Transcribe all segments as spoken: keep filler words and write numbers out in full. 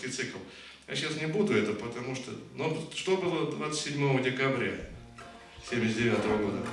творческий цикл. Я сейчас не буду это, потому что... Но что было двадцать седьмого декабря семьдесят девятого года?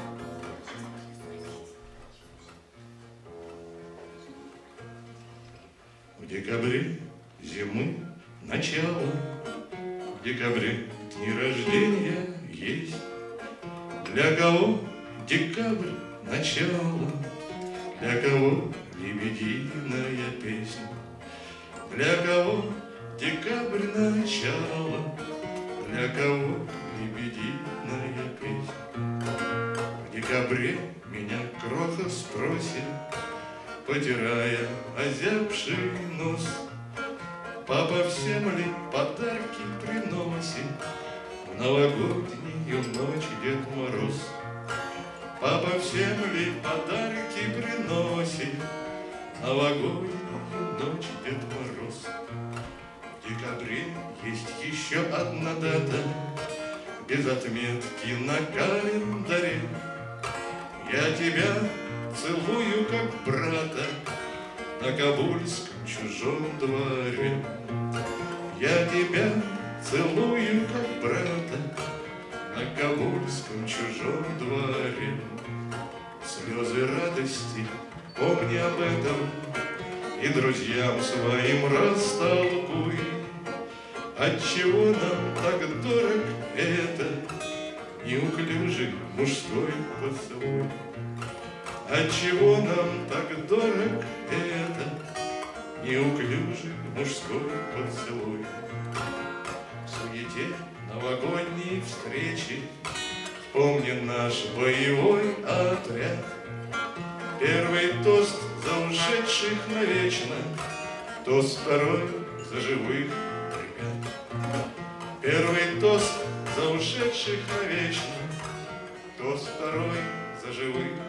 В декабре зимы начало, в декабре дни рождения есть. Для кого декабрь начало, для кого лебединая песня, для кого декабрь начало, для кого лебединая песня. В декабре меня кроха спросит, потирая озябший нос: папа всем ли подарки приносит в новогоднюю ночь Дед Мороз? Папа всем ли подарки приносит в новогоднюю ночь Дед Мороз? В декабре есть еще одна дата без отметки на календаре. Я тебя целую, как брата, на кабульском чужом дворе. Я тебя целую, как брата, на кабульском чужом дворе. Слезы радости, помни об этом, и друзьям своим растолкуй, отчего нам так дорог это неуклюжий мужской поцелуй. Отчего нам так дорог это неуклюжий мужской поцелуй? В суете новогодней встречи вспомни наш боевой отряд. Первый тост за ушедших навечно, тост второй за живых ребят. Первый тост за ушедших навечно, тост второй за живых ребят.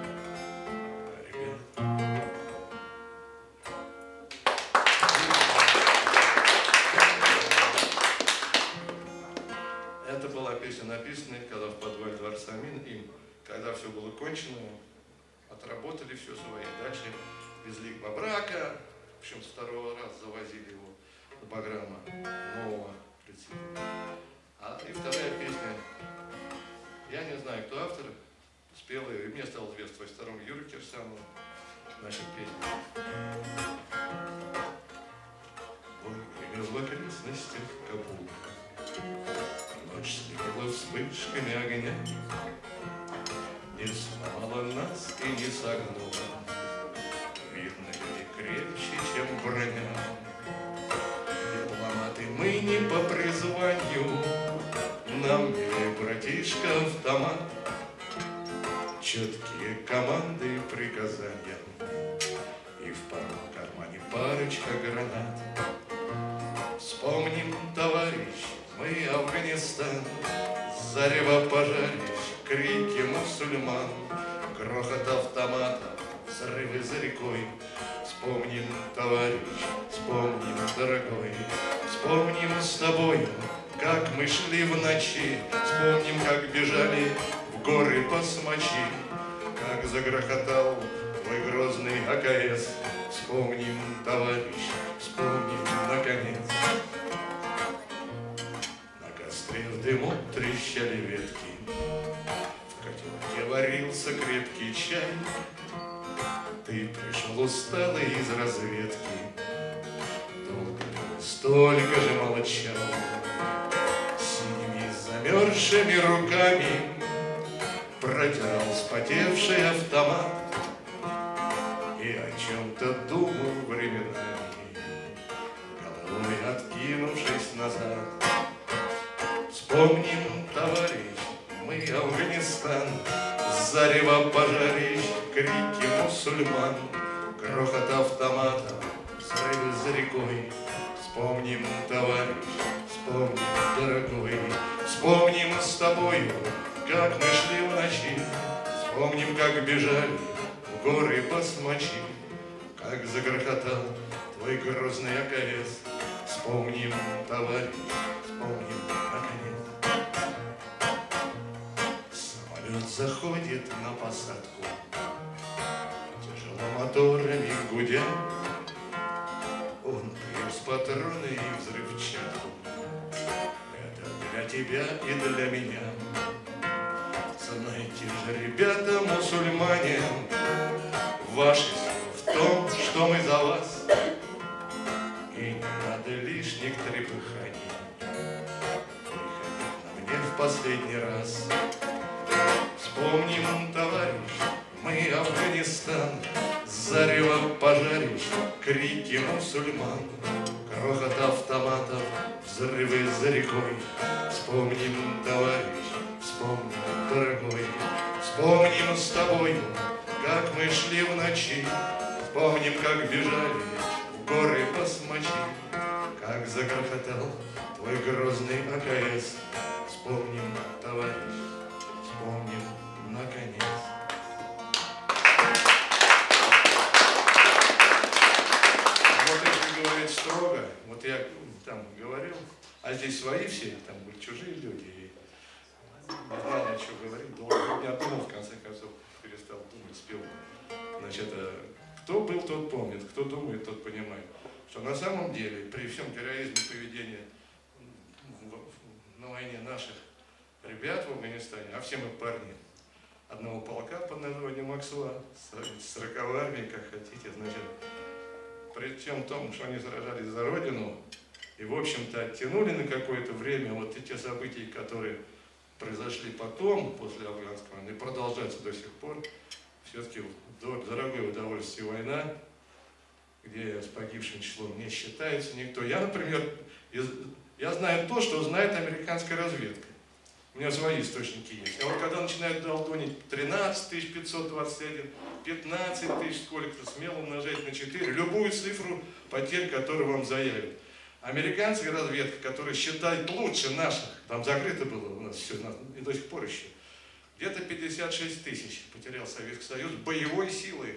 Это была песня, написанная, когда в подвале дворца Мин, им, когда все было кончено, отработали все свои, дальше везли к Бобрака, в общем, с второго раза завозили его до Баграма нового прицепа. А и вторая песня, я не знаю, кто автор, спел ее, и мне стало известно, во втором Юрий Кирсанов, наша песня. Ой, гремел в окрестностях Кабула, ночь слепила вспышками огня, не сломала нас и не согнула, видно, люди крепче, чем броня. Дипломаты мы не по призванию, нам милый братишка автомат, четкие команды и приказания, и в парном кармане парочка гранат. Вспомним, товарищ, мы Афганистан, зарево пожарищ, крики мусульман, грохот автоматов, взрывы за рекой. Вспомним, товарищ, вспомним, дорогой, вспомним с тобой, как мы шли в ночи, вспомним, как бежали в горы басмачи, как загрохотал твой грозный А К С. Вспомним, товарищ, вспомним, наконец. На костре в дыму трещали ветки, в котелке варился крепкий чай. Ты пришел усталый из разведки, долго столько же молчал. Синими замерзшими руками протирал вспотевший автомат и о чем-то думал временами, головой откинувшись назад. Вспомним, товарищ, мы Афганистан, зарево пожарищ, крики мусульман, грохот автомата, взрывы за рекой. Вспомним, товарищ, вспомним, дорогой, вспомним с тобою, как мы шли в ночи, вспомним, как бежали в горы басмачи, как загрохотал твой грозный А К С. Вспомним, товарищ, вспомним, наконец. Самолет заходит на посадку, тяжело моторами гудя, он принес патроны и взрывчатку. Это для тебя и для меня. Знаете же, ребята, мусульмане, ваши силы в том, что мы за вас. И не надо лишних трепыханий. Приходи на мне в последний раз. Вспомним, товарищ, мы Афганистан. Зарево пожарищ, крики мусульман, грохот автоматов, взрывы за рекой. Вспомним, товарищ, вспомним, дорогой. Вспомним с тобою, как мы шли в ночи. Вспомним, как бежали в горы басмачи. Как загрохотал твой грозный А К С. Вспомним, товарищ, вспомним, наконец. Строго, вот я там говорил, а здесь свои все, там были чужие люди, и не знали, что говорить, долго не думал, в конце концов, перестал думать, спел. Значит, кто был, тот помнит, кто думает, тот понимает, что на самом деле, при всем героизме поведения на войне наших ребят в Афганистане, а все мы парни одного полка под названием Аксуа, сороковой армии, как хотите, значит, при всем том, что они сражались за Родину и, в общем-то, оттянули на какое-то время вот эти события, которые произошли потом, после афганской войны, продолжаются до сих пор, все-таки дорогое удовольствие война, где с погибшим числом не считается никто. Я, например, из, я знаю то, что знает американская разведка. У меня свои источники есть. А вот когда начинают долдонить тринадцать тысяч пятьсот двадцать один, пятнадцать тысяч, сколько-то, смело умножать на четыре, любую цифру потерь, которую вам заявят. Американская разведка, которая считает лучше наших, там закрыто было у нас все, и до сих пор еще, где-то пятьдесят шесть тысяч потерял Советский Союз боевой силы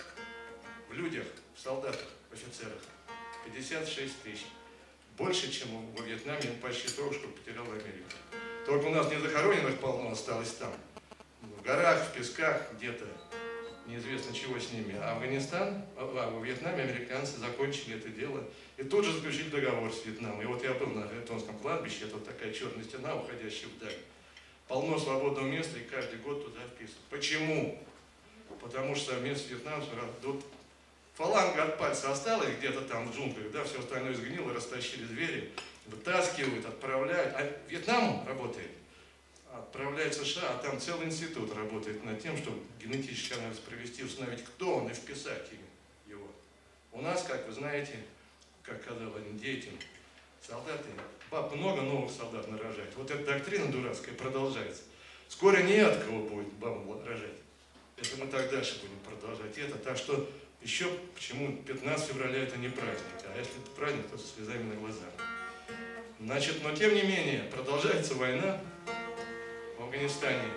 в людях, в солдатах, в офицерах. пятьдесят шесть тысяч. Больше, чем во Вьетнаме, почти то, что потерял Америка. Только у нас незахороненных полно осталось там. В горах, в песках, где-то. Неизвестно, чего с ними. А Афганистан, а во Вьетнаме американцы закончили это дело. И тут же заключили договор с Вьетнамом. И вот я был на Гайтонском кладбище, это вот такая черная стена, уходящая вдаль. Полно свободного места, и каждый год туда вписывают. Почему? Потому что вместо вьетнамцев тут фаланга от пальца осталась где-то там в джунглях, да, все остальное сгнило, растащили звери, вытаскивают, отправляют. А Вьетнам работает, отправляет США, а там целый институт работает над тем, чтобы генетический анализ провести, установить, кто он, и вписать его. У нас, как вы знаете, как сказал один деятель, солдаты, баб много новых солдат нарожать. Вот эта доктрина дурацкая продолжается. Скоро не от кого будет бабам рожать. Это мы так дальше будем продолжать это. Так что еще почему пятнадцатое февраля это не праздник, а если это праздник, то со слезами на глазах. Значит, но тем не менее, продолжается война в Афганистане.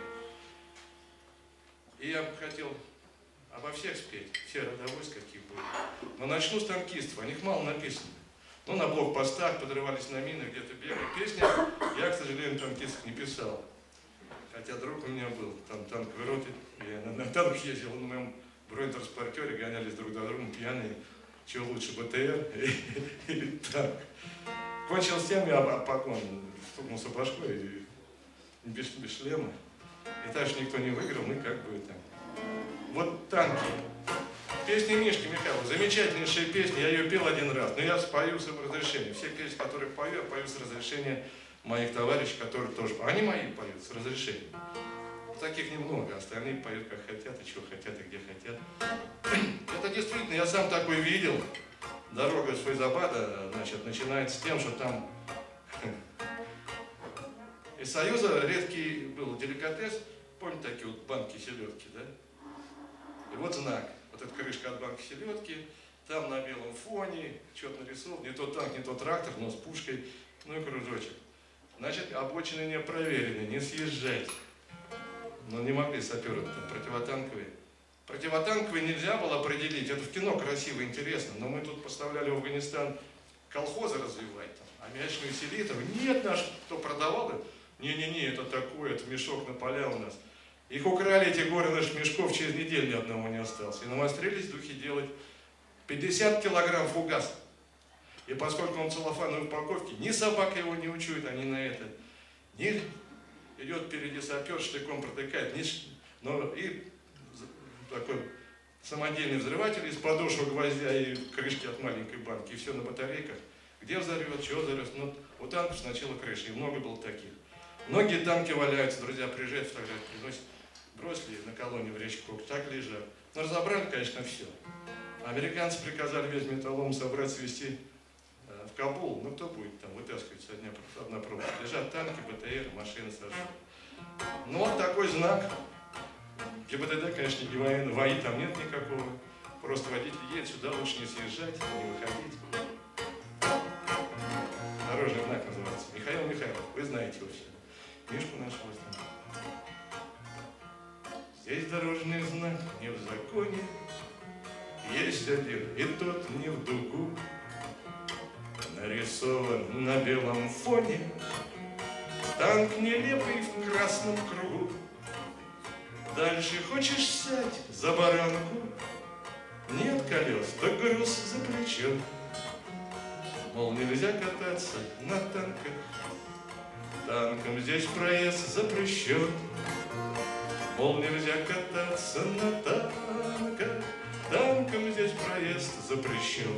И я бы хотел обо всех спеть, все родовойства какие были. Но начну с танкистов, о них мало написано. Ну, на блокпостах подрывались на мины, где-то бегали. Песни я, к сожалению, танкистов не писал. Хотя друг у меня был, там танковый роты, я на, на танках ездил, на моем бронетранспортере, гонялись друг за другом, пьяные, чего лучше, Б Т Р или танк. Кончилось тем, я погон стукнулся башкой и без, без шлема. И так что никто не выиграл, мы как бы там. Вот танки. Песни Мишки Михайлова, замечательнейшая песня, я ее пел один раз, но я спою с его разрешения. Все песни, которые пою, я пою с разрешения моих товарищей, которые тоже, они мои поют с разрешения. Таких немного, остальные поют как хотят, и чего хотят, и где хотят. Это действительно, я сам такой видел. Дорога с Файзабада, значит, начинается с тем, что там из Союза редкий был деликатес, помните такие вот банки селедки, да? И вот знак, вот эта крышка от банки селедки, там на белом фоне, что-то нарисовал, не тот танк, не тот трактор, но с пушкой, ну и кружочек. Значит, обочины не проверены, не съезжать. Но не могли саперы, там, противотанковые. Противотанковые нельзя было определить, это в кино красиво, интересно, но мы тут поставляли в Афганистан колхозы развивать, там, аммиачную селитру. Нет, наш, кто продавал, не-не-не, это такое, это мешок на поля у нас. Их украли, эти горы наших мешков, через неделю ни одного не осталось. И навострились духи делать пятьдесят килограмм фугаса. И поскольку он в целлофановой упаковке, ни собака его не учует, они на это. Ни идет впереди сапер, штыком протыкает, ни, но и такой самодельный взрыватель из подошвы гвоздя и крышки от маленькой банки, и все на батарейках. Где взорвет, чего взорвет. Ну, у танков сначала крыши, и много было таких. Многие танки валяются, друзья приезжают, фотографии приносят, бросили на колонию в речку, так лежат. Но разобрали, конечно, все. Американцы приказали весь металлолом собрать, свезти э, в Кабул. Ну, кто будет там вытаскивать со дня одна проволока? Лежат танки, БТР, машины сожжены. Ну, вот такой знак. ГИБДД, конечно, не военный, ВАИ там нет никакого. Просто водитель едет сюда, лучше не съезжать, не выходить. Дорожный знак называется. Михаил Михайлов, вы знаете его все. Книжку нашего там. Здесь дорожный знак не в законе. Есть один, и тот не в дугу. Нарисован на белом фоне. Танк нелепый в красном кругу. Дальше хочешь сядь за баранку? Нет колес, да груз за плечом. Мол, нельзя кататься на танках. Танком здесь проезд запрещен. Мол, нельзя кататься на танках. Танком здесь проезд запрещен.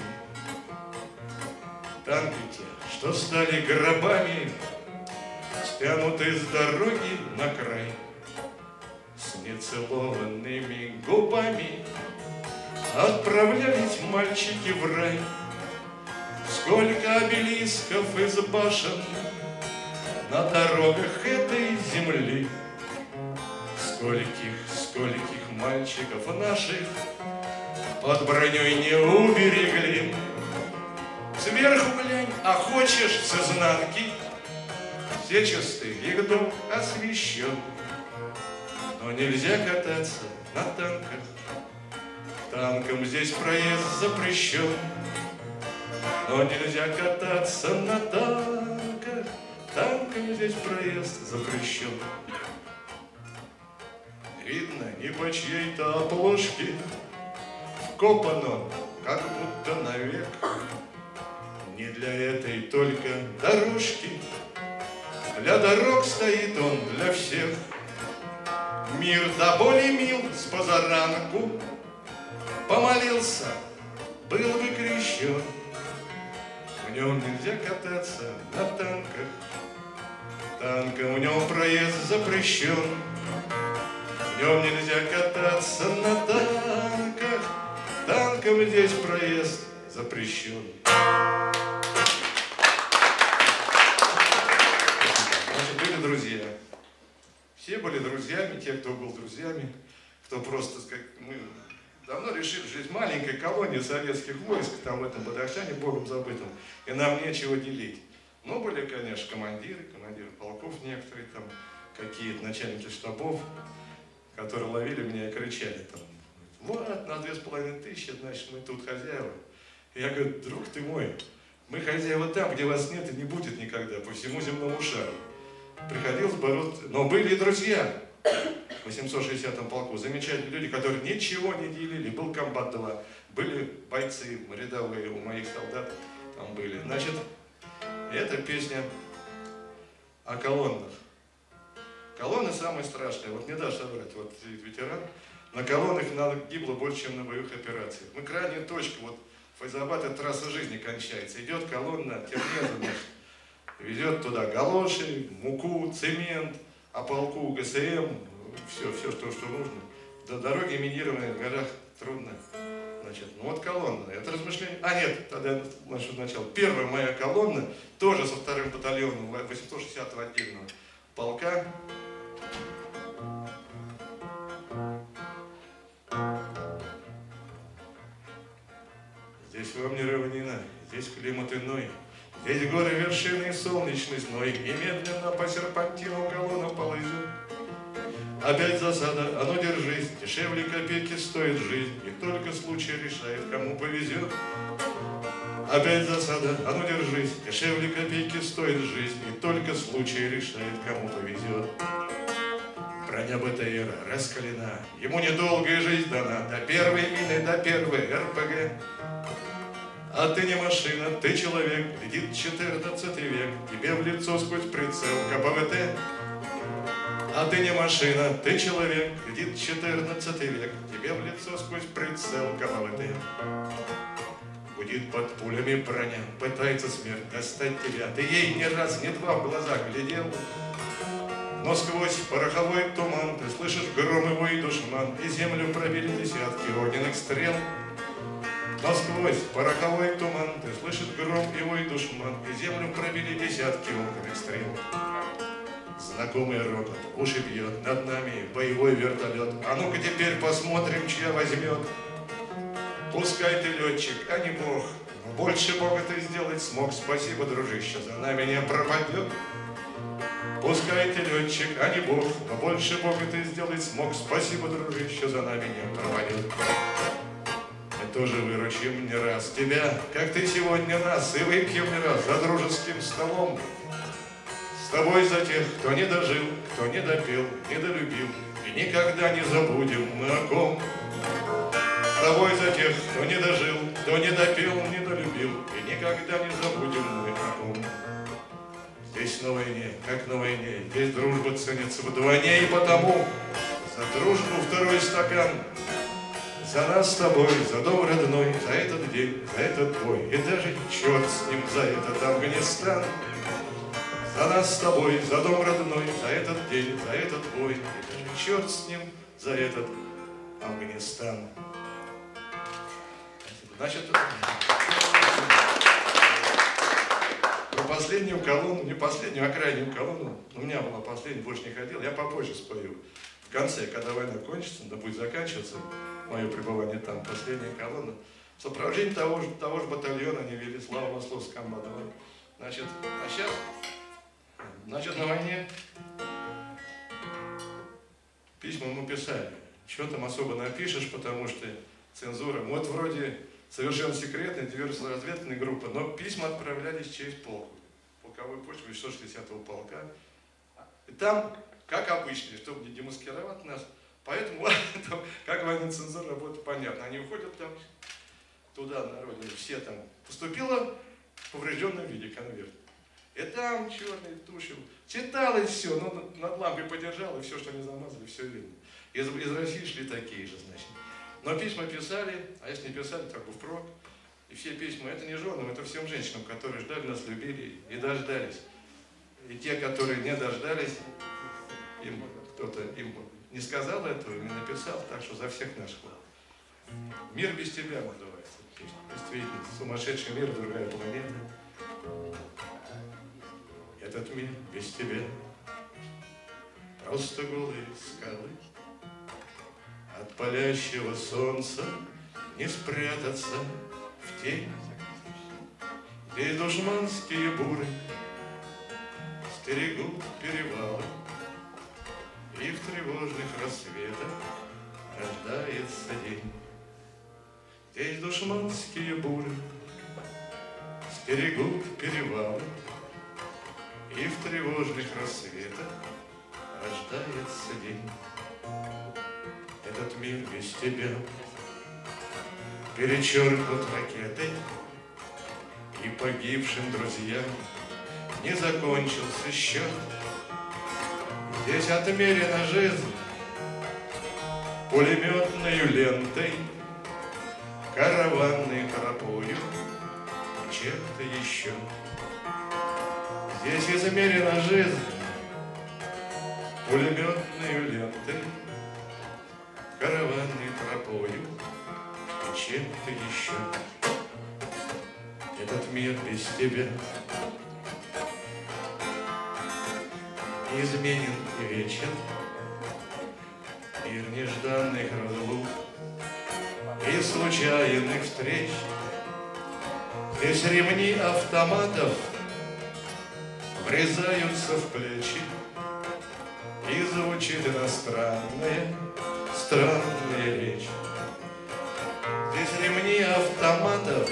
Танки те, что стали гробами, стянуты с дороги на край, с нецелованными губами отправлялись мальчики в рай. Сколько обелисков из башен на дорогах этой земли, скольких, скольких мальчиков наших под броней не уберегли. Сверху глянь, а хочешь с изнанки, сечистый их дом освещен. Но нельзя кататься на танках, танком здесь проезд запрещен. Но нельзя кататься на танках, танком здесь проезд запрещен. Видно, не по чьей-то обложке вкопано, как будто навек. Не для этой только дорожки, для дорог стоит он для всех. Мир до боли мил с позаранку, помолился, был бы крещен. В нем нельзя кататься на танках, танком в нем проезд запрещен. В нем нельзя кататься на танках, танком здесь проезд запрещен. Значит, были друзья. Все были друзьями, те, кто был друзьями, кто просто, как мы давно решили жить в маленькой колонии советских войск, там в этом Бадахшане, богом забытом, и нам нечего делить. Но были, конечно, командиры, командиры полков некоторые, там какие-то начальники штабов, которые ловили меня и кричали там: вот, на две с половиной тысячи, значит, мы тут хозяева. И я говорю: друг ты мой, мы хозяева там, где вас нет и не будет никогда, по всему земному шару. Приходилось бороться, но были и друзья в восемьсот шестидесятом полку, замечательные люди, которые ничего не делили. Был комбат-два, были бойцы рядовые у моих солдат, там были. Значит, эта песня о колоннах. Колонны самые страшные, вот не дашь соврать, вот ветеран, на колоннах гибло больше, чем на боевых операциях. Мы крайняя точка, вот Файзабад — это трасса жизни кончается, идет колонна, Термеза, везет туда галоши, муку, цемент, а полку ГСМ, все, все что, что нужно. До дороги минированные в горах трудно. Значит, ну вот колонна, это размышление. А нет, тогда наше начало. Первая моя колонна, тоже со вторым батальоном восемьсот шестидесятого отдельного полка. Здесь вам не равнина, здесь климат иной. Здесь горы, вершины и солнечный зной, и медленно по серпантину колонна ползет. Опять засада, а ну держись, дешевле копейки стоит жизнь, и только случай решает, кому повезет. Опять засада, а ну держись, дешевле копейки стоит жизнь, и только случай решает, кому повезет. Броня БТР раскалена, ему недолгая жизнь дана, до первой мины, до первой РПГ. А ты не машина, ты человек, летит четырнадцатый век, тебе в лицо сквозь прицел ка пэ вэ тэ. А ты не машина, ты человек, летит четырнадцатый век, тебе в лицо сквозь прицел ка пэ вэ тэ. Гудит под пулями броня, пытается смерть достать тебя, ты ей ни раз, ни два в глаза глядел. Но сквозь пороховой туман ты слышишь гром его и душман, и землю пробили десятки огненных стрел. Но сквозь пороховой туман ты слышишь гром его и душман, и землю пробили десятки огненных стрел. Знакомый рокот, уши бьет, над нами боевой вертолет. А ну-ка теперь посмотрим, чья возьмет. Пускай ты летчик, а не бог, но больше Бога ты сделать смог. Спасибо, дружище, за нами не пропадет. Пускай ты летчик, а не бог, но больше Бога ты сделать смог. Спасибо, дружище, за нами не пропадет. Мы тоже выручим не раз тебя, как ты сегодня нас, и выпьем не раз за дружеским столом. С тобой за тех, кто не дожил, кто не допил, не долюбил, и никогда не забудем мы о ком. С тобой за тех, кто не дожил, кто не допил, не долюбил, и никогда не забудем мы о ком. Здесь на войне, как на войне, здесь дружба ценится вдвойне, и потому за дружбу второй стакан. За нас с тобой, за дом родной, за этот день, за этот бой, и даже черт с ним, за этот Афганистан. За нас с тобой, за дом родной, за этот день, за этот бой, и даже черт с ним, за этот Афганистан. Значит, про последнюю колонну, не последнюю, а крайнюю колонну, у меня была последняя, больше не ходил, я попозже спою. В конце, когда война кончится, да будет заканчиваться мое пребывание там, последняя колонна, в сопровождении того же, того же батальона они вели славу Масловской командования. Значит, а сейчас, значит, на войне письма мы писали. Что там особо напишешь, потому что цензура. Вот вроде совершенно секретная диверсионно-разведывательная группа, но письма отправлялись через полку. Полковой почту сто шестидесятого полка. И там, как обычно, чтобы не демаскировать нас, поэтому, как военная цензура работает, понятно. Они уходят там, туда, на родину, все там. Поступило в поврежденном виде конверт. И там черный тушил. Читал и все, но над лампой подержал, и все, что они замазали, все видно. Из, из России шли такие же, значит. Но письма писали, а если не писали, так бы впрок. И все письма, это не женам, это всем женщинам, которые ждали нас, любили и дождались. И те, которые не дождались, им кто-то им не сказал этого, не написал, так что за всех наш хвал. «Мир без тебя» называется. Действительно, сумасшедший мир, другая планета. Этот мир без тебя. Просто голые скалы. От палящего солнца не спрятаться в тень. Здесь душманские буры стерегут перевалы, и в тревожных рассветах рождается день. Здесь душманские буры стерегут перевалы, и в тревожных рассветах рождается день. Этот мир без тебя перечеркнут ракетой, и погибшим друзьям не закончился счет. Здесь отмерена жизнь пулеметной лентой, караванной тропою и чем-то еще. Здесь измерена жизнь пулеметной лентой, караванной тропою и чем-то еще. Этот мир без тебя изменен и вечен, мир нежданных разлук и случайных встреч. Здесь ремни автоматов врезаются в плечи, и звучит иностранная, странная речь. Здесь ремни автоматов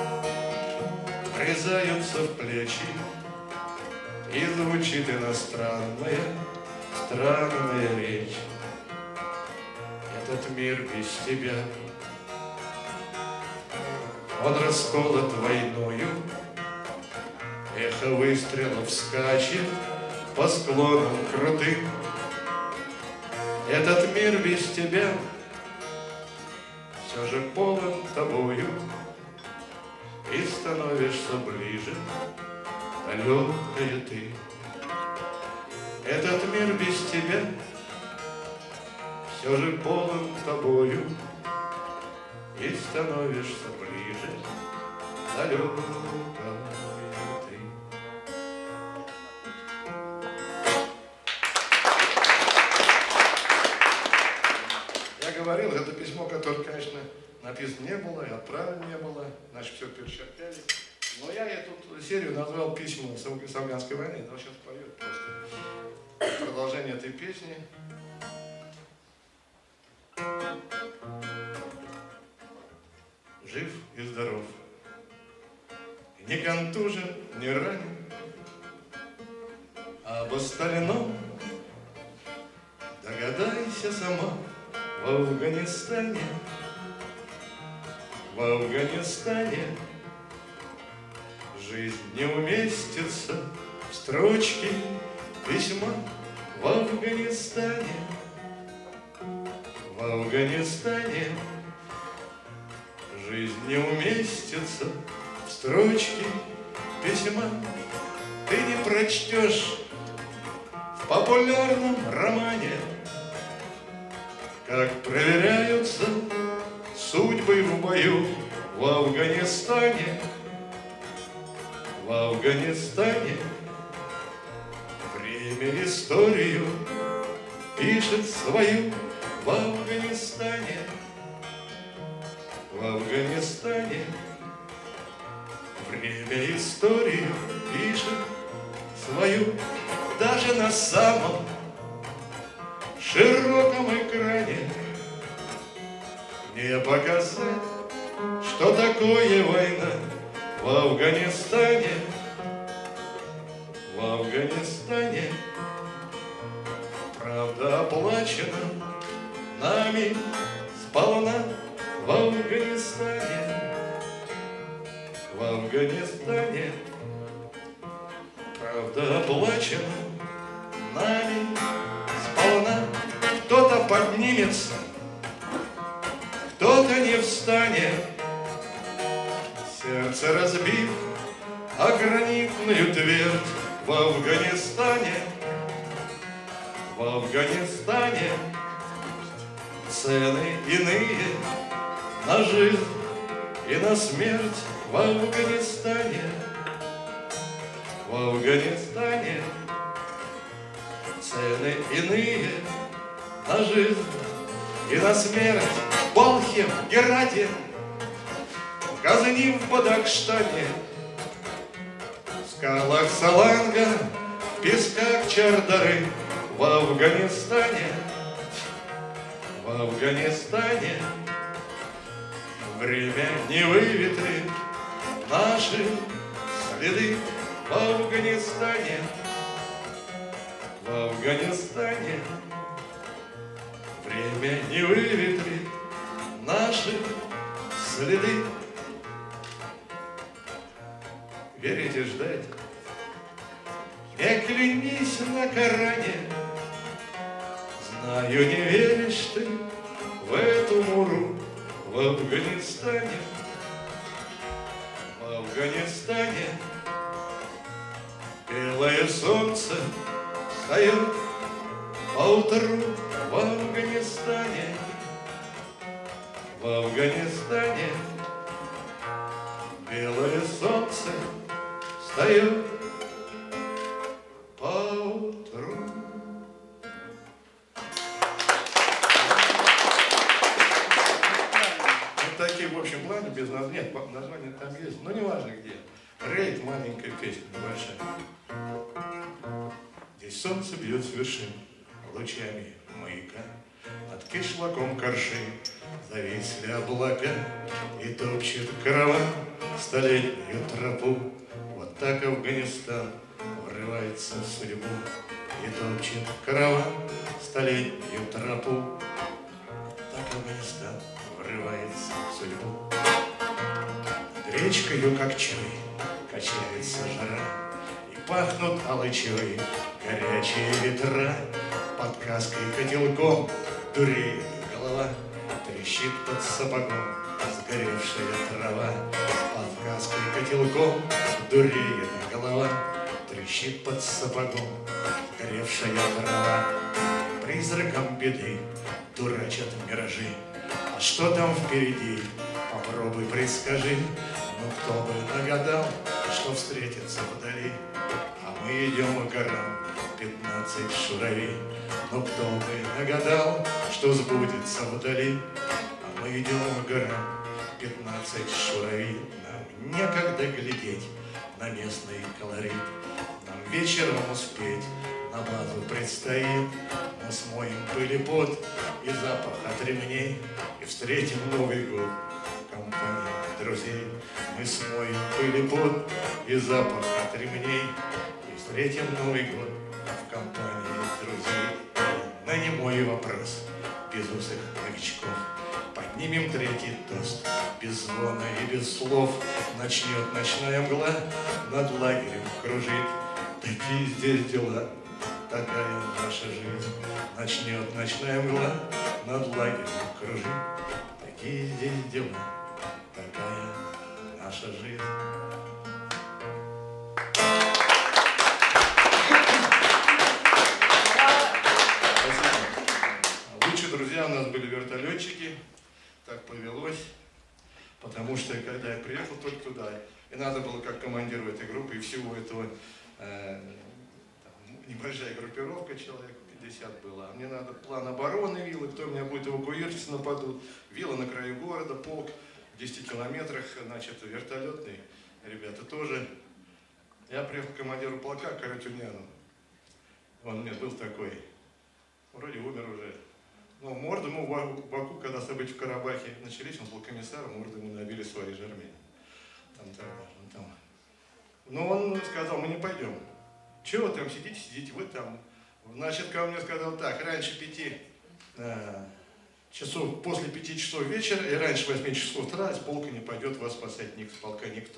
врезаются в плечи, и звучит иностранная, странная речь. Этот мир без тебя, Он расколот войною, эхо выстрелов скачет по склонам крутым. Этот мир без тебя все же полон тобою, и становишься ближе, далекая ты. Этот мир без тебя все же полон тобою, и становишься ближе, далекая ты. Я говорил, это письмо, которое, конечно, написано не было, и отправлено не было, значит, все перечеркали. Но я эту серию назвал «Письма с афганской войны». Но сейчас поет просто продолжение этой песни. Жив и здоров, не контужен, не ранен, а об остальном догадайся сама. В Афганистане, в Афганистане жизнь не уместится в строчке письма. В Афганистане, в Афганистане жизнь не уместится в строчке письма. Ты не прочтешь в популярном романе, как проверяются судьбы в бою. В Афганистане, в Афганистане время историю пишет свою. В Афганистане, в Афганистане время историю пишет свою. Даже на самом широком экране не показать, что такое война. В Афганистане, в Афганистане правда оплачена нами сполна. В Афганистане, в Афганистане правда оплачена нами сполна. Кто-то поднимется, кто-то не встанет, сердце разбив о гранитную твердь. В Афганистане, в Афганистане цены иные на жизнь и на смерть. В Афганистане, в Афганистане цены иные на жизнь и на смерть. Балхе, Герате, Казани в Бадахштане, в скалах Саланга, в песках Чардары. В Афганистане, в Афганистане время не выветрит наши следы. В Афганистане, в Афганистане время не выветрит наши следы. Верить и ждать, не клянись на Коране. Знаю, не веришь ты в эту муру. В Афганистане, в Афганистане белое солнце встает поутру. В Афганистане, в Афганистане белое солнце встает поутру. Вот такие, в общем, планы без названия. Нет, название там есть, но неважно где. Рейд, маленькая песня, небольшая. Здесь солнце бьет с вершин лучами маяка, над кишлаком корши зависли облака, и топчет караван столетнюю тропу. Вот так Афганистан врывается в судьбу, и топчет караван столетнюю тропу. Так Афганистан врывается в судьбу. Речкою, как чай, качается жара, и пахнут алычой горячие ветра. Под каской котелком дуреет голова, трещит под сапогом сгоревшая трава. Под каской котелком дуреет голова, трещит под сапогом сгоревшая трава. Призраком беды дурачат миражи, а что там впереди, попробуй предскажи. Ну кто бы нагадал, что встретится вдали, а мы идем к горам пятнадцать шуравей. Ну кто бы нагадал, что сбудется вдали, а мы идем к горам пятнадцать шуравей. Нам некогда глядеть на местный колорит, нам вечером успеть на базу предстоит. Мы смоем пыль и пот и запах от ремней, и встретим Новый год в компании друзей. Мы смоем пыль и пот и запах от ремней, и встретим Новый год в компании друзей. На немой вопрос безусых новичков поднимем третий тост. Без звона и без слов начнет ночная мгла над лагерем кружить. Такие здесь дела, такая наша жизнь. Начнет ночная мгла над лагерем кружить. Такие здесь дела, такая наша жизнь. Лучшие друзья у нас были вертолетчики. Так повелось, потому что когда я приехал только туда, и надо было как командиру этой группы и всего этого, э, там, небольшая группировка, человек пятьдесят было, а мне надо план обороны виллы, кто меня будет эвакуировать, если нападут. Вилла на краю города, полк в десяти километрах, значит, вертолетный, ребята тоже. Я приехал к командиру полка, к Каратюняну. Он у меня был такой, вроде умер уже. Но морду ему в Баку, когда события в Карабахе начались, он был комиссаром, морду ему набили свои же армяне. Там, там, там. Но он сказал, мы не пойдем. Чего вы там сидите, сидите, вы там. Значит, ко мне сказал так, раньше пяти э, часов, после пяти часов вечера и раньше восьми часов утра из полка не пойдет вас спасать ник, с полка никто.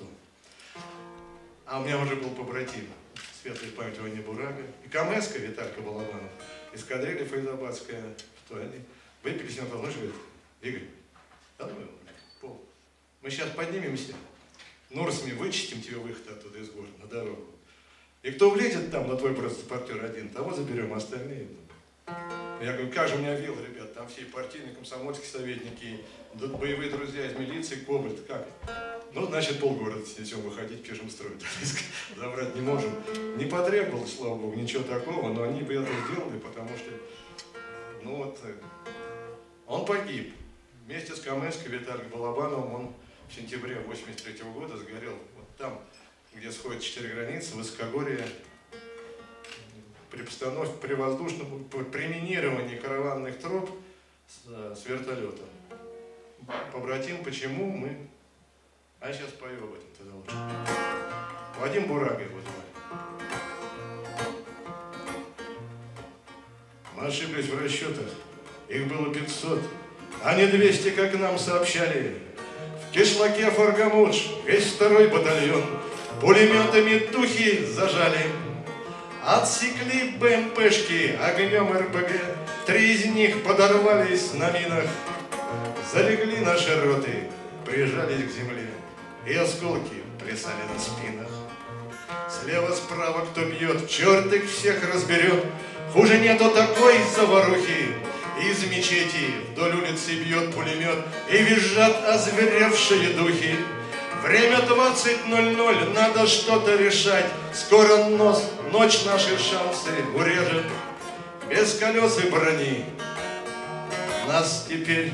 А у меня уже был побратим, светлая память Ваня Бурага, и Камеска Виталька Балабанов, эскадрилья Файзабадская. Они выпили с ним, потому что говорит, Игорь, да ну, пол. Мы сейчас поднимемся, Норсами вычистим тебе выход оттуда из города на дорогу. И кто влезет там на твой транспортер один, того заберем, а остальные. Я говорю, как же у меня вилла, ребят, там все партийные, комсомольские советники, боевые друзья из милиции, Кобальт, как? Ну, значит, полгорода снесем, выходить, пишем строить. Забрать не можем. Не потребовалось, слава богу, ничего такого, но они бы это сделали, потому что ну вот, он погиб. Вместе с Каменской Виталием Балабановым он в сентябре восемьдесят третьего года сгорел вот там, где сходят четыре границы, высокогорье, при постановке, при воздушном, при минировании караванных троп с, с вертолета. Побратим, почему мы... А сейчас пою об этом тогда лучше. Вадим Бурага его звали. Мы ошиблись в расчетах, их было пятьсот, а не двести, как нам сообщали. В кишлаке Фаргамудж весь второй батальон пулеметами тухи зажали. Отсекли БМПшки огнем РПГ, три из них подорвались на минах. Залегли наши роты, прижались к земле, и осколки плясали на спинах. Слева-справа кто бьет, черт их всех разберет. Хуже нету такой заварухи. Из мечети вдоль улицы бьет пулемет, и визжат озверевшие духи. Время двадцать ноль ноль, надо что-то решать. Скоро нос, ночь наши шансы урежет. Без колес и брони нас теперь...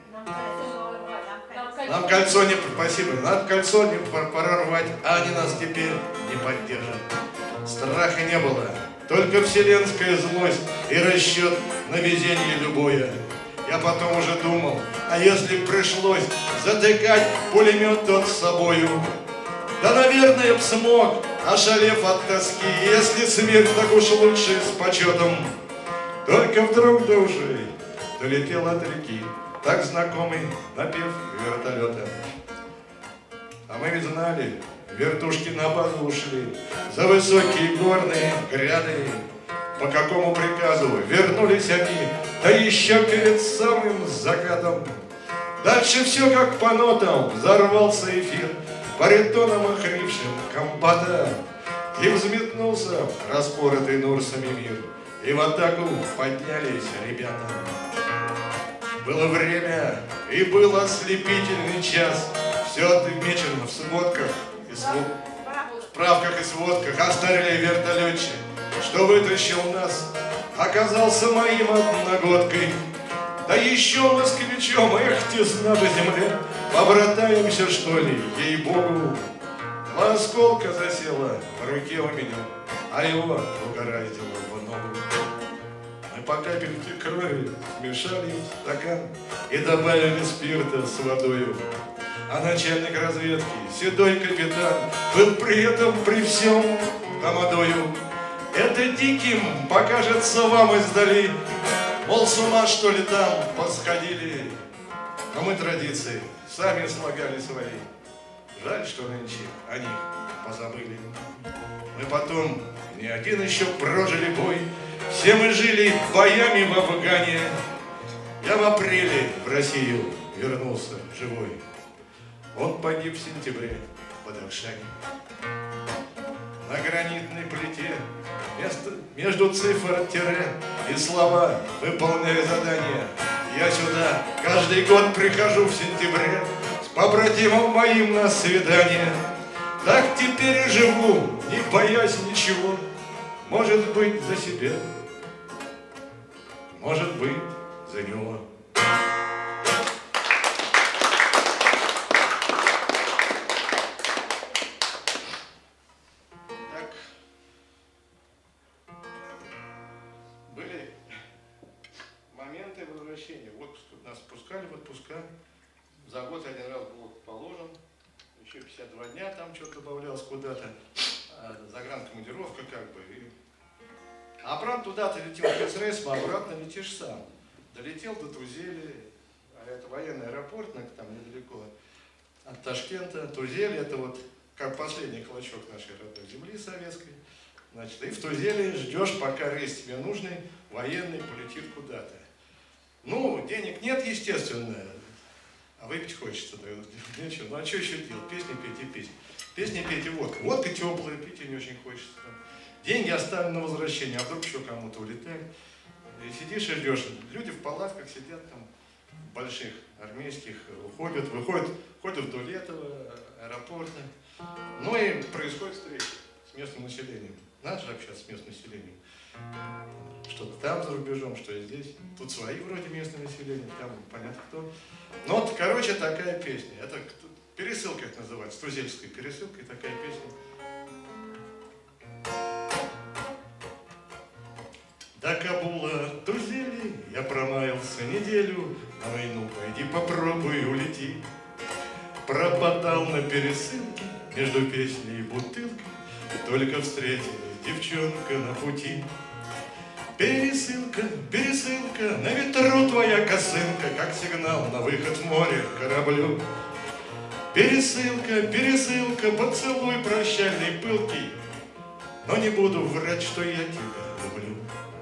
Нам кольцо не... Спасибо. Нам кольцо не прорвать, а они нас теперь не поддержат. Страха не было, только вселенская злость и расчет на везение любое. Я потом уже думал, а если пришлось затыкать пулемет тот с собою? Да, наверное, б смог, ошалев от тоски, если смерть так уж лучше с почетом. Только вдруг до ушей долетел от реки так знакомый напев вертолета. А мы ведь знали, вертушки на базу ушли за высокие горные гряды. По какому приказу вернулись они, да еще перед самым закатом. Дальше все как по нотам, взорвался эфир баритоном охрипшим комбата. И взметнулся распоротый Нурсами мир, и в атаку поднялись ребята. Было время, и был ослепительный час. Все отмечено в сводках и свод... в справках и сводках. А старый вертолетчик, что вытащил нас, оказался моим одногодкой. Да еще москвичом, эх, тесно до земли. Побратаемся, что ли, ей-богу. Два осколка засело в руке у меня, а его угораздило в ногу. Мы по капельке крови смешали в стакан и добавили спирта с водою. А начальник разведки, седой капитан, был при этом при всем тамадою. Это диким покажется вам издали, мол, с ума что ли там посходили. Но мы традиции сами слагали свои. Жаль, что нынче о них позабыли. Мы потом не один еще прожили бой. Все мы жили боями в Афгане. Я в апреле в Россию вернулся живой. Он погиб в сентябре под Акшане. На гранитной плите место, между цифр тире и слова выполняя задание. Я сюда каждый год прихожу в сентябре с побратимом моим на свидание. Так теперь и живу, не боясь ничего. Может быть, за себя, может быть, за него. Так, были моменты возвращения. В отпуск нас пускали в отпуска. За год один раз был положен. Еще пятьдесят два дня там что-то добавлялось куда-то. Загранкомандировка как бы. И... А правда туда ты летел без рейса, а обратно летишь сам. Долетел до Тузели, а это военный аэропорт, там недалеко от Ташкента. Тузели это вот как последний клочок нашей родной земли советской. Значит, и в Тузели ждешь, пока рейс тебе нужный, военный полетит куда-то. Ну, денег нет, естественно, а выпить хочется. Да, ничего. Ну а что еще делать? Песни петь и песни. Песни петь и водка. Водка теплая, пить не очень хочется. Деньги оставлены на возвращение, а вдруг еще кому-то улетает. И сидишь и ждешь. Люди в палатках сидят там, больших, армейских, уходят, выходят, ходят вдоль этого аэропорта. Ну и происходит встреча с местным населением. Надо же общаться с местным населением. Что-то там за рубежом, что и здесь. Тут свои вроде местное население, там понятно кто. Ну вот, короче, такая песня. Это пересылка это называется, тузельская пересылка, и такая песня. До Кабула, Тузели я промаялся неделю, на войну пойди попробуй улети. Пропадал на пересылке между песней и бутылкой, только встретилась девчонка на пути. Пересылка, пересылка, на ветру твоя косынка, как сигнал на выход в море кораблю. Пересылка, пересылка, поцелуй прощальный пылкий, но не буду врать, что я тебя люблю.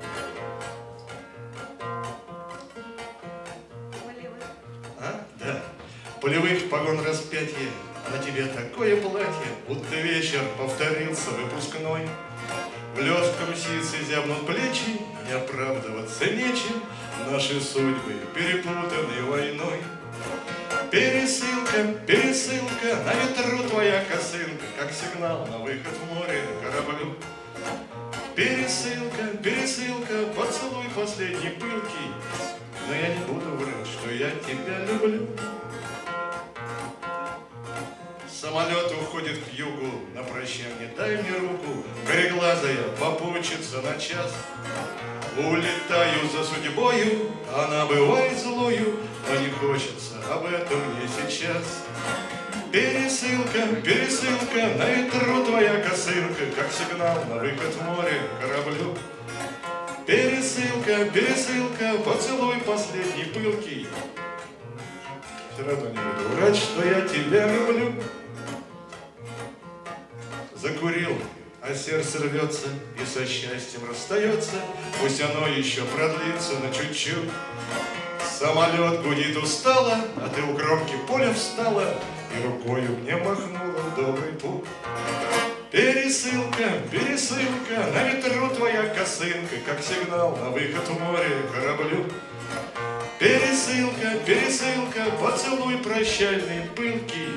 А? Да. Полевых погон распятия, на тебе такое платье, будто вечер повторился выпускной. В легком ситце зябнут плечи, не оправдываться нечем, наши судьбы перепутаны войной. Пересылка, пересылка, на ветру твоя косынка, как сигнал на выход в море кораблю. Пересылка, пересылка, поцелуй последний пылкий, но я не буду врать, что я тебя люблю. Самолет уходит к югу, на прощание дай мне руку, кореглазая попутчица на час. Улетаю за судьбою, она бывает злою, но не хочется об этом мне сейчас. Пересылка, пересылка, на ветру твоя косынка, как сигнал на выход в море кораблю. Пересылка, пересылка, поцелуй последний пылкий, все равно не буду врать, что я тебя люблю. а сердце рвется и со счастьем расстается. Пусть оно еще продлится на чуть-чуть. Самолет гудит устало, а ты у кромки поля встала и рукою мне махнула в добрый путь. Пересылка, пересылка, на ветру твоя косынка, как сигнал на выход в море кораблю. Пересылка, пересылка, поцелуй прощальный пылкий.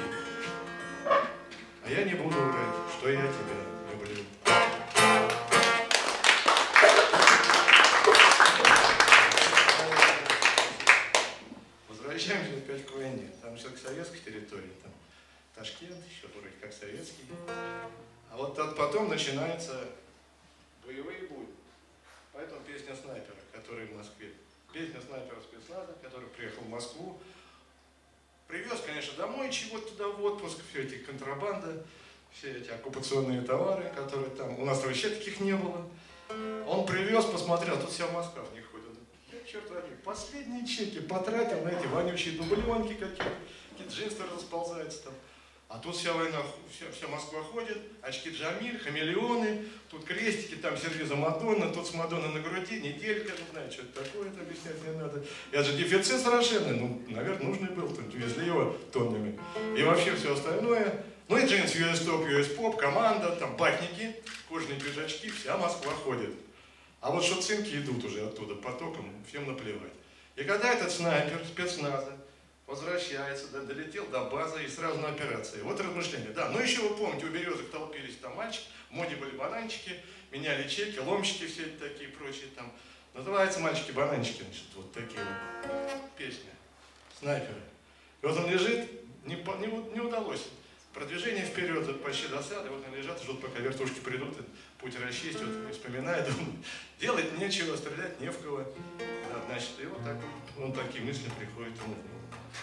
А я не буду врать, что я тебя люблю. Возвращаемся опять к войне. Там все к советской территории, там Ташкент, еще вроде как советский. А вот потом начинаются боевые будни. Поэтому песня снайпера, который в Москве. Песня снайпера спецназа, который приехал в Москву. Привез, конечно, домой чего-то туда в отпуск, все эти контрабанда, все эти оккупационные товары, которые там. У нас вообще таких не было. Он привез, посмотрел, тут вся Москва в них ходит. Черт возьми, последние чеки потратил на эти вонючие дубленки какие-то, какие-то джинсы расползаются там. А тут вся война, вся, вся Москва ходит, очки Джамиль, хамелеоны, тут крестики, там сервиза Мадонна, тут с Мадонной на груди, неделька, не знаю, что это такое, это объяснять не надо. Это же дефицит совершенный, ну, наверное, нужный был, тут везли его тоннами. И вообще все остальное. Ну и джинс ю эс топ, ю эс поп, команда, там батники, кожаные пиджачки, вся Москва ходит. А вот что цинки идут уже оттуда потоком, всем наплевать. И когда этот снайпер спецназа возвращается, да, долетел до базы и сразу на операции. Вот размышления. Да, ну еще вы помните, у березок толпились там мальчики, в моде были бананчики, меняли чеки, ломщики все эти такие прочие там. Называется «Мальчики-бананчики», значит, вот такие вот песни. Снайперы. И вот он лежит, не, не, не удалось. Продвижение вперед, почти до сада, вот они лежат, ждут, пока вертушки придут, и путь расчистят, и вспоминают, делать нечего, стрелять не в кого. Да, значит, и вот так вот, он такие мысли приходят ему в голову.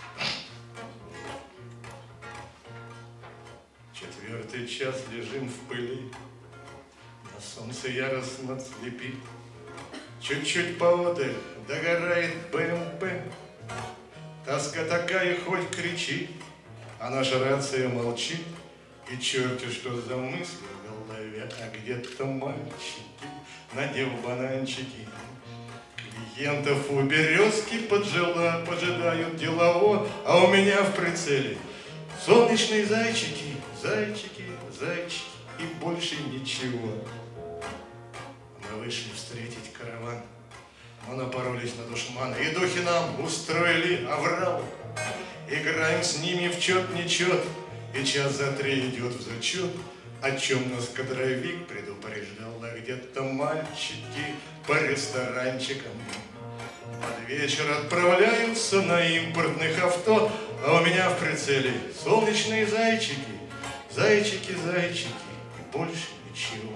Четвертый час лежим в пыли, на солнце яростно слепит. Чуть-чуть поодаль догорает бэ эм пэ. Тоска такая хоть кричит, а наша рация молчит. И черти что за мысли в голове, а где-то мальчики, надев бананчики. Клиентов у березки поджила, поджидают делово, а у меня в прицеле солнечные зайчики, зайчики, зайчики и больше ничего. Мы вышли встретить караван, мы напоролись на душмана, и духи нам устроили оврал. Играем с ними в чет-нечет, и час за три идет в зачет, о чем нас кадровик предупреждал, а где-то мальчики по ресторанчикам под вечер отправляются на импортных авто, а у меня в прицеле солнечные зайчики, зайчики, зайчики и больше ничего.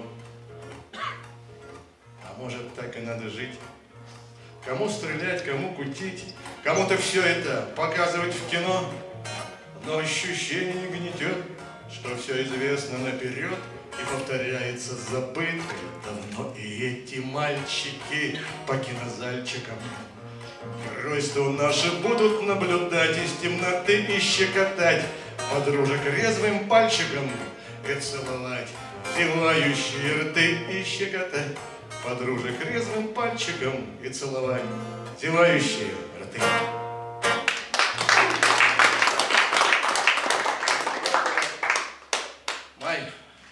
А может, так и надо жить? Кому стрелять, кому кутить, кому-то все это показывать в кино, но ощущение гнетет, что все известно наперед и повторяется забытое давно. И эти мальчики по кинозальчикам геройство наши будут наблюдать, из темноты и щекотать подружек резвым пальчиком и целовать зевающие рты и щекотать подружек резвым пальчиком и целовать зевающие рты. Май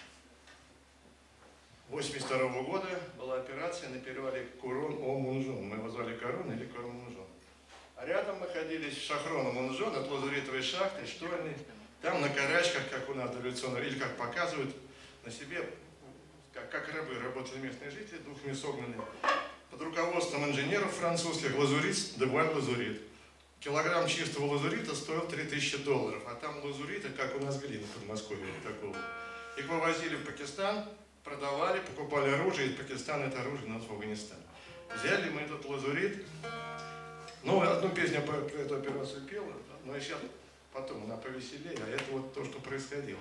восемьдесят второго года была операция на перевале Курон-О-Мунжон. Мы его звали Корон или Корон-Мунжон. А рядом находились Шахрон-Мунжон, от лазуритовой шахты, штольни. Там на карачках, как у нас революционно, или как показывают на себе, как, как рабы работали местные жители, духами согнанные. Под руководством инженеров французских лазурит, добывали лазурит. Килограмм чистого лазурита стоил три тысячи долларов, а там лазурита, как у нас глина в Подмосковье, такого. Их вывозили в Пакистан, продавали, покупали оружие, из Пакистана это оружие нас в Афганистан. Взяли мы этот лазурит, ну, одну песню про эту операцию пела, но сейчас потом она повеселее, а это вот то, что происходило.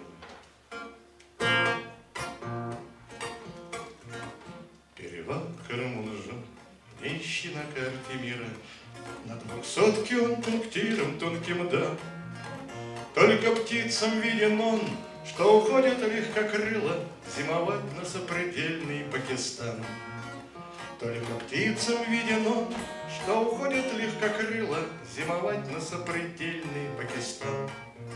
Перевал Карамунжон, нищий на карте мира, на двухсотке он пунктиром тонким, да. Только птицам виден он, что уходит легкокрыло зимовать на сопредельный Пакистан. Только птицам видено, что уходит легкокрыло зимовать на сопредельный Пакистан.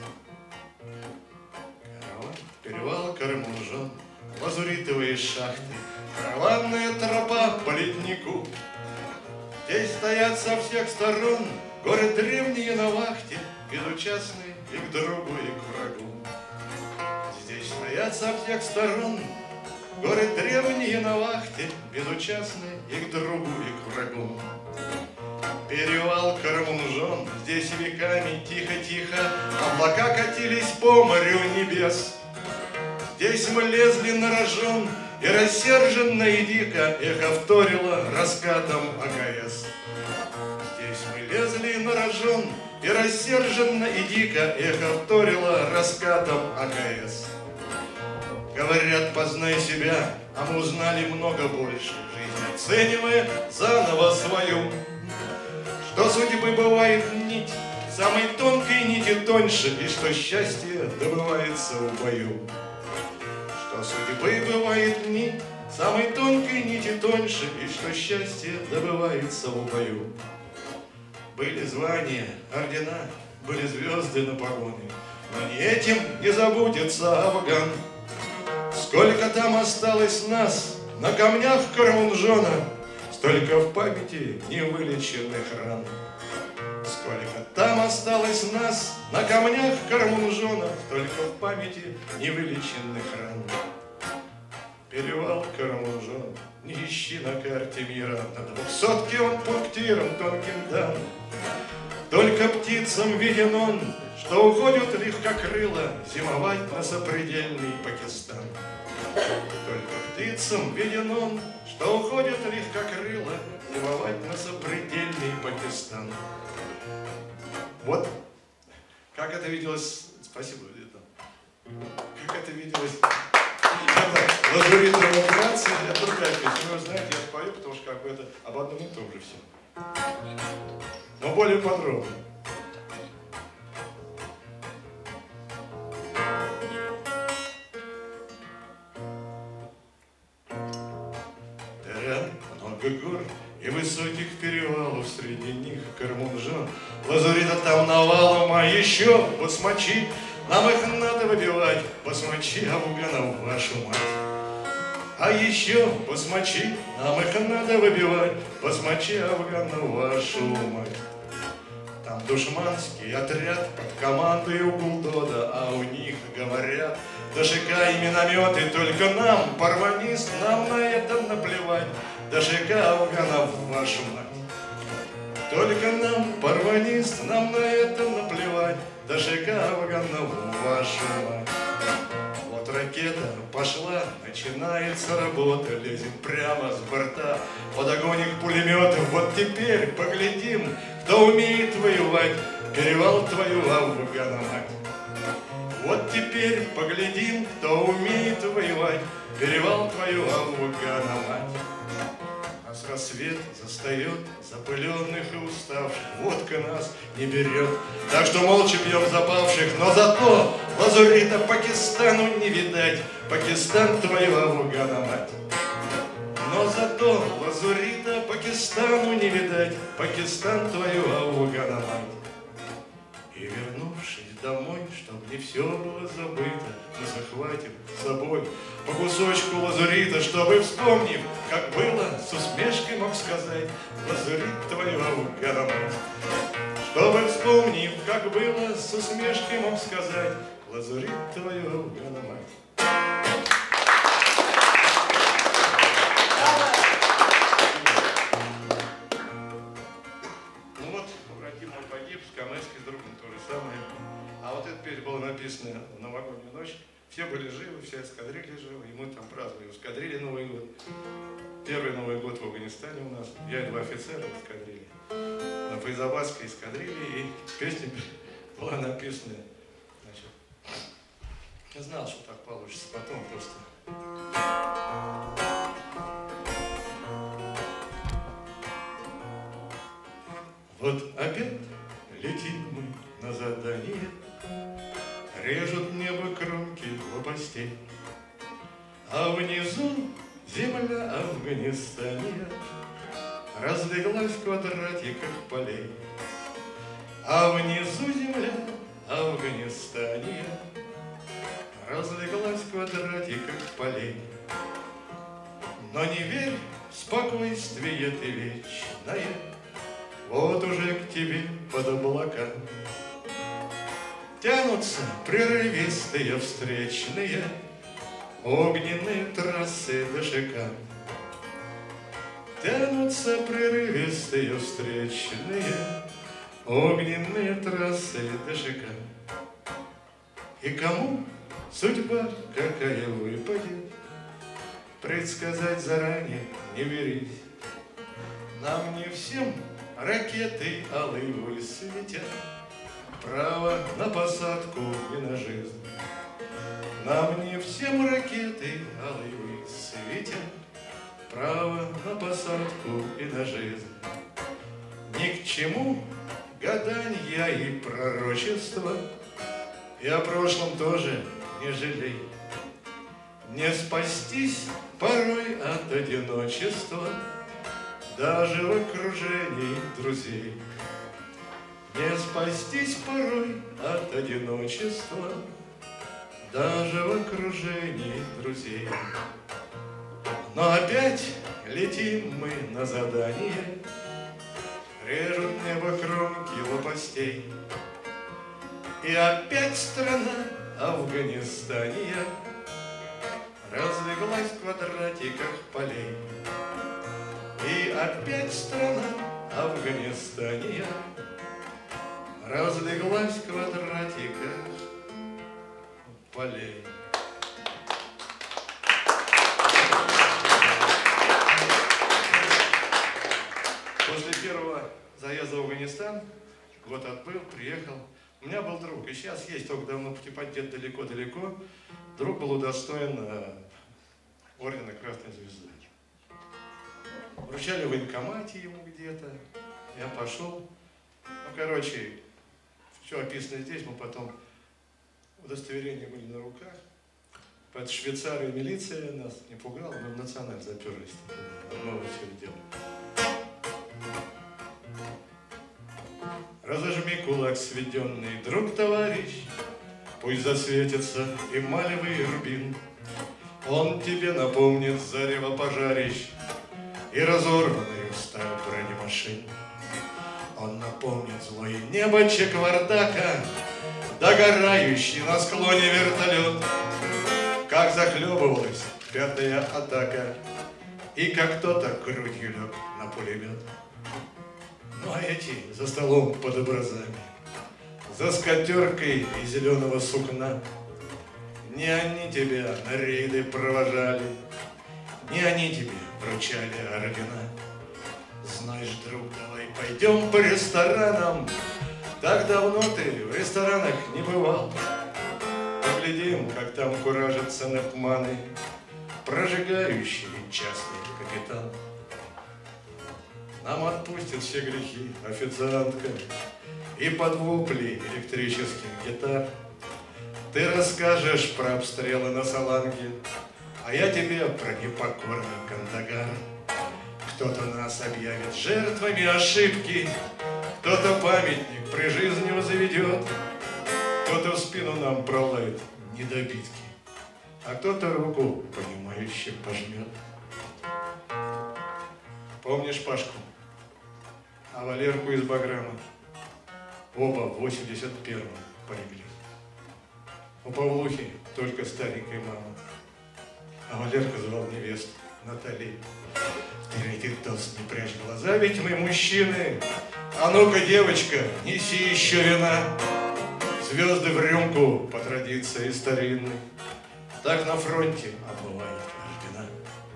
Караван, перевал Карамунжон, лазуритовые шахты, караванная тропа по леднику. Здесь стоят со всех сторон горы древние на вахте, безучастные и к другу, и к врагу. Здесь стоят со всех сторон горы древние на вахте, безучастные и к другу, и к врагу. Перевал Карамунжон, здесь веками тихо-тихо облака катились по морю небес. Здесь мы лезли на рожон, и рассерженно и дико эхо вторило раскатом АКС. Здесь мы лезли на рожон, и рассерженно и дико эхо вторило раскатом АКС. Говорят, познай себя, а мы узнали много больше, жизнь оценивая заново свою. Что судьбы бывает нить, самой тонкой нити тоньше, и что счастье добывается в бою. Что судьбы бывает нить, самой тонкой нити тоньше, и что счастье добывается в бою. Были звания, ордена, были звезды на погоне, но не этим не забудется Афган. Сколько там осталось нас на камнях Карамунжона, столько в памяти невылеченных ран. Сколько там осталось нас на камнях Карамунжона, столько в памяти невылеченных ран. Перевал Карамунжон, не ищи на карте мира, на двухсотке он пунктиром тонким дан. Только птицам виден он, что уходят легкокрыло зимовать на сопредельный Пакистан. Только птицам виден он, что уходят легкокрыло зимовать на сопредельный Пакистан. Вот как это виделось, спасибо, это, как это виделось, это лазуритовая миграция, это другая песня. Вы знаете, я спою, потому что как бы это об одном и том же все. Но более подробно. Много гор и высоких перевалов, среди них Карамунжон. Лазурита там навалом, а еще басмачи, нам их надо выбивать, басмачи Афганов, вашу мать. А еще басмачи, нам их надо выбивать, басмачи Афганов, вашу мать. Там душманский отряд под командой Углдода, а у них говорят ДШК и минометы, только нам, парванист, нам на это наплевать. ДШК Афганов, вашу мать. Только нам, парванист, нам на это наплевать. ДШК Афганов, вашу мать. Вот ракета пошла, начинается работа, лезем прямо с борта под огонь их пулеметов. Вот теперь поглядим, кто умеет воевать, перевал твою Афгана мать. Вот теперь поглядим, кто умеет воевать, перевал твою Афгана мать. Нас рассвет застает запыленных и уставших, водка нас не берет, так что молча пьем запавших, но зато лазурита Пакистану не видать, Пакистан твою Афгана мать. Но зато лазурита Пакистану не видать, Пакистан твою Афгана мать. И вернувшись домой, чтоб не все было забыто, мы захватим с собой по кусочку лазурита, чтобы, вспомнив, как было, с усмешкой мог сказать: лазурит твою Афгана мать. Чтобы, вспомнив, как было, с усмешкой мог сказать: лазурит твою Афгана мать. Ну вот, побратим мой погиб, с Каменской, с другом то же самое. А вот эта песня была написана в новогоднюю ночь. Все были живы, вся эскадрилья жива, и мы там праздновали в эскадрилье Новый год. Первый Новый год в Афганистане у нас. Я и два офицера в эскадрилье. На Файзабадской эскадрилье, и песня была написана. Значит, я знал, что так получится, потом просто. Вот опять летим мы на задание. режут небо кромки лопастей. А внизу земля Афганистания разлеглась в квадратиках полей. А внизу земля Афганистания разлеглась в квадратиках полей. Но не верь в спокойствие ты вечное, вот уже к тебе под облака тянутся прерывистые встречные огненные трассы ДШК. Тянутся прерывистые встречные огненные трассы ДШК. И кому судьба какая выпадет, предсказать заранее не берись. Нам не всем ракеты алые высветят право на посадку и на жизнь. Нам не всем ракеты алые высветят право на посадку и на жизнь. Ни к чему гаданья и пророчества, и о прошлом тоже не жалей. Не спастись порой от одиночества даже в окружении друзей. Не спастись порой от одиночества даже в окружении друзей. Но опять летим мы на задание, режут небо кромки лопастей. И опять страна Афганистания разлеглась в квадратиках полей. И опять страна Афганистания разлеглась в квадратиках полей. После первого заезда в Афганистан, год отбыл, приехал. У меня был друг, и сейчас есть, только давно путепадет далеко-далеко. Друг был удостоен э, ордена Красной Звезды. Вручали в военкомате ему где-то. Я пошел. Ну, короче, все описано здесь, мы потом удостоверения были на руках. Поэтому Швейцария и милиция нас не пугала, мы в националь заперлись. Одного все делали. Разожми кулак сведенный, друг, товарищ, пусть засветится эмалевый рубин. Он тебе напомнит зарево пожарищ и разорванную сталь бронемашин. Он напомнит злое небо Чеквардака, догорающий на склоне вертолет, как захлебывалась пятая атака и как кто-то грудью лег на пулемет. Ну а эти за столом под образами, за скатеркой из зеленого сукна, не они тебя на рейды провожали, не они тебе вручали ордена. Знаешь, друг, давай пойдем по ресторанам, так давно ты в ресторанах не бывал. Поглядим, как там куражатся наркоманы, прожигающие частный капитал. Нам отпустят все грехи официантка и под вопли электрических гитар. Ты расскажешь про обстрелы на Саланге, а я тебе про непокорный Кандагар. Кто-то нас объявит жертвами ошибки, кто-то памятник при жизни возведет, кто-то в спину нам пролает недобитки, а кто-то руку понимающе пожмет. Помнишь Пашку? А Валерку из Баграма? Оба в восемьдесят первом полегли. У Павлухи только старенькая мама, а Валерка звал невесту Натали. В третий тост не прячь глаза, ведь мы мужчины. А ну-ка, девочка, неси еще вина. Звезды в рюмку по традиции старинной. Так на фронте обмывают ордена.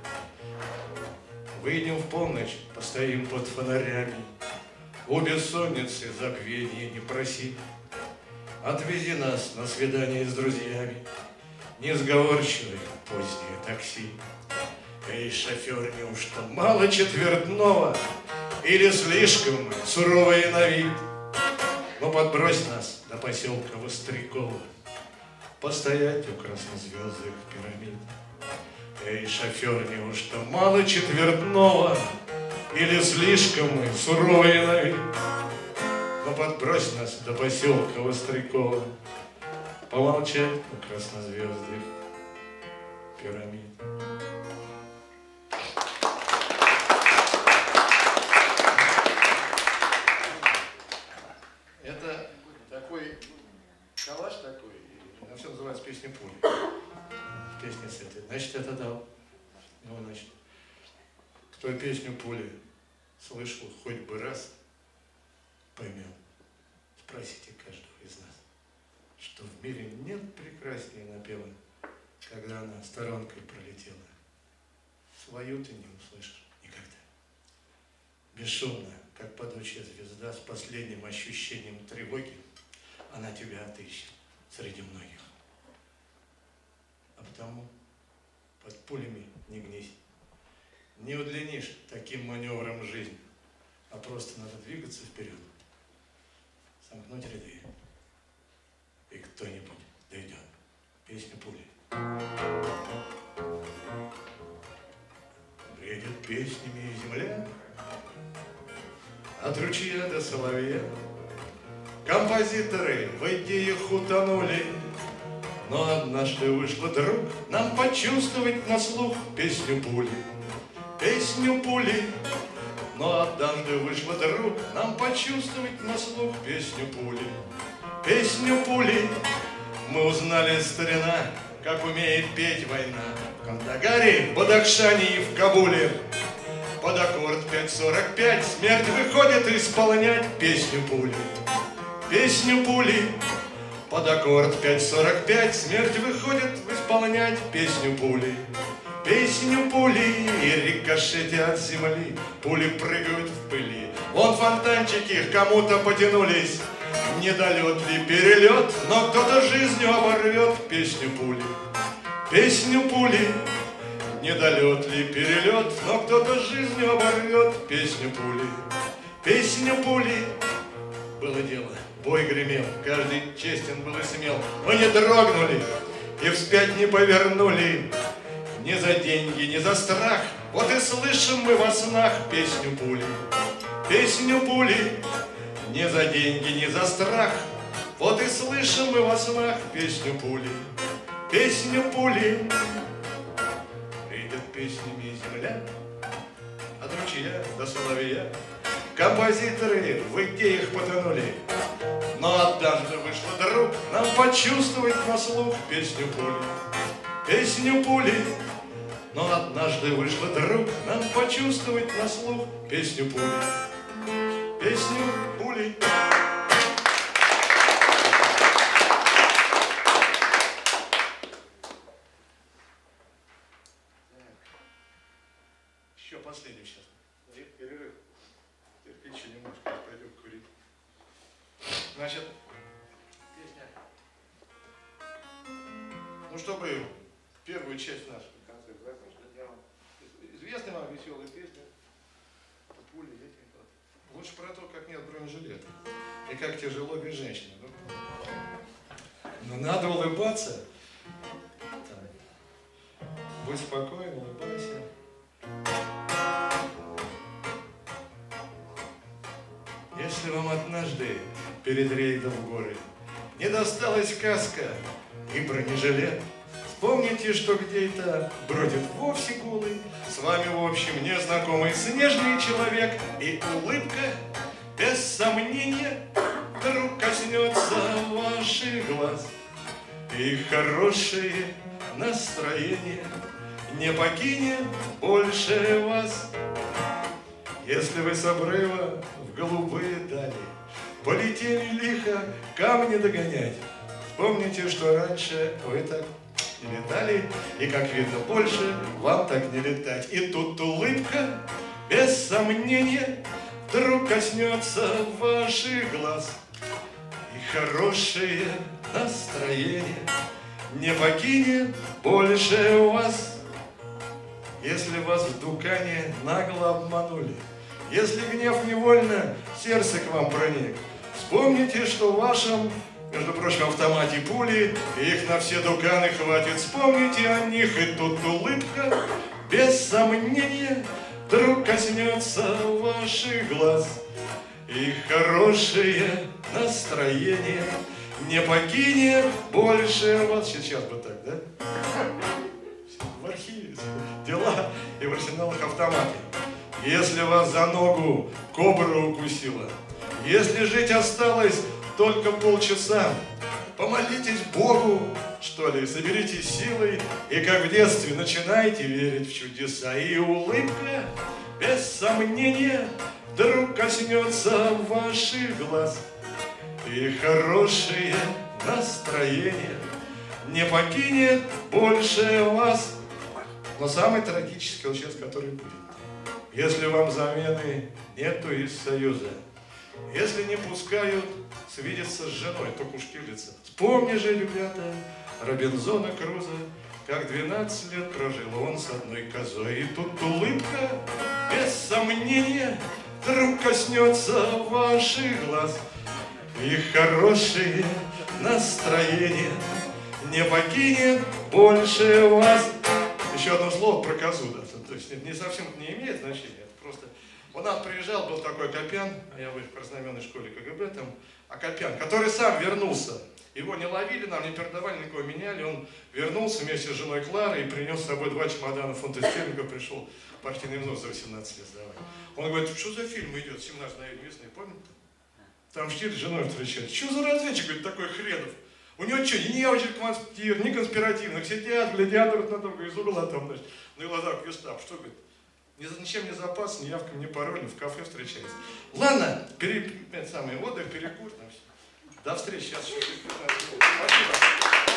Выйдем в полночь, постоим под фонарями. У бессонницы забвения не проси. Отвези нас на свидание с друзьями. Несговорчивое позднее такси. Эй, шофер, неужто мало четвертного? Или слишком суровый на вид? Ну, подбрось нас до поселка Вострякова. постоять у краснозвездных пирамид. Эй, шофер, неужто мало четвертного, или слишком мы суровые на вид? Ну подбрось нас до поселка Вострякова, помолчать у краснозвездных пирамид. Это такой калаш такой, она все называется песня пули. Песня с этой. Значит, это дал. Ну, значит, кто песню пули слышал хоть бы раз, поймет. Спросите каждого из нас, что в мире нет прекраснее напева, когда она сторонкой пролетела. Свою ты не услышишь никогда. Бесшумно, как падучая звезда, с последним ощущением тревоги, она тебя отыщет среди многих. А потому под пулями не гнись, не удлинишь таким маневром жизнь, а просто надо двигаться вперед, сомкнуть ряды, и кто-нибудь дойдет. Песня пули. Бредет песнями земля, от ручья до соловья. Композиторы в идеях утонули, но однажды вышло, друг, нам почувствовать на слух песню пули. Песню пули. Но однажды вышло, друг, нам почувствовать на слух песню пули. Песню пули. Мы узнали, старина, как умеет петь война. В Кандагаре, в Бадахшане и в Кабуле. Под аккорд пять сорок пять смерть выходит исполнять песню пули. Песню пули. Под аккорд пять сорок пять смерть выходит исполнять песню пули. Песню пули и рикошете от земли, пули прыгают в пыли. Вон фонтанчики к кому-то потянулись, недолет ли перелет, но кто-то жизнью оборвет песню пули. Песню пули. Недолет ли перелет, но кто-то жизнью оборвет песню пули. Песню пули. Было дело, бой гремел, каждый честен был и смел. Мы не дрогнули и вспять не повернули. Ни за деньги, ни за страх, вот и слышим мы во снах песню пули. Песню пули. Не за деньги, ни за страх, вот и слышим мы во снах песню пули. Песню пули. Придет песнями земля, от ручья до соловья. Композиторы в идеях потонули, но однажды вышло, друг, нам почувствовать на слух песню пули. Песню пули. Но однажды вышло, друг, нам почувствовать на слух песню пули. Песню пули. Еще последний сейчас. Перерыв. Терпи еще немножко, пойдем курить. Значит, песня. Ну, чтобы первую часть нашего концерта закончить, я вам известна вам веселая песня. Пули, этим-то. Лучше про то, как нет бронежилета. И как тяжело без женщины. Но надо улыбаться. Так. Будь спокоен, улыбайся. Если вам однажды перед рейдом в горы не досталась каска и бронежилет, вспомните, что где-то бродит вовсе голый, с вами, в общем, незнакомый снежный человек, и улыбка, без сомнения, вдруг коснется ваших глаз, и хорошее настроение не покинет больше вас. Если вы с обрыва в голубые дали полетели лихо камни догонять, вспомните, что раньше вы так не летали, и, как видно, больше вам так не летать. И тут улыбка, без сомнения, вдруг коснется ваших глаз, и хорошее настроение не покинет больше вас. Если вас в дукане нагло обманули, если гнев невольно в сердце к вам проник, вспомните, что в вашем Между прочим, в автомате пули, их на все дуканы хватит. Вспомните о них, и тут улыбка, без сомнения, вдруг коснется ваших глаз. И хорошее настроение не покинет больше вас. Сейчас бы так, да? В архиве дела и в арсеналах автоматы. Если вас за ногу кобра укусила, если жить осталось только полчаса, помолитесь Богу, что ли, соберитесь силой, и как в детстве начинайте верить в чудеса. И улыбка, без сомнения, вдруг коснется ваших глаз. И хорошее настроение не покинет больше вас. Но самый трагический вот сейчас, который будет. Если вам замены нету из Союза, если не пускают свидеться с женой, то уж килится. Вспомни же, ребята, Робинзона Круза, как двенадцать лет прожил он с одной козой. И тут улыбка, без сомнения, вдруг коснется ваших глаз. И хорошее настроение не покинет больше вас. Еще одно слово про козу, да. То есть не совсем не имеет значения. Это просто. У нас приезжал, был такой Акопян, а я в краснознаменной школе КГБ, там Акопян, который сам вернулся. Его не ловили, нам не передавали, никого меняли. Он вернулся вместе с женой Кларой и принес с собой два чемодана фунта стерлингов, пришел партийный взнос за восемнадцать лет сдавать. Он говорит, что за фильм идет, семнадцать мгновений весны, помните? Там Штиль с женой встречается. Что за разведчик, говорит, такой хренов? У него что, ни явочек-конспир, ни конспиративных, сидят, глядят друг на друга из угла там, значит, на глазах гестап. Что, говорит, ничем не запас, ни явками, ни паролем, в кафе встречается. Ладно, пере, это самый отдых, перекур, там все. До встречи, сейчас еще. Спасибо.